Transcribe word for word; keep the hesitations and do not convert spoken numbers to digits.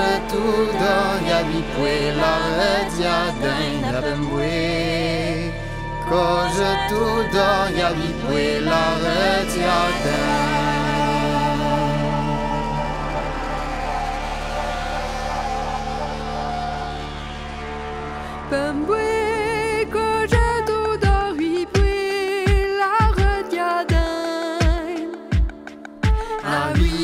je tout dans ya bipoué la rediadin ya bemboué. Quand je tout dans ya bipoué la rediadin. Bemboué, quand je tout dans bipoué la rediadin. Ah oui.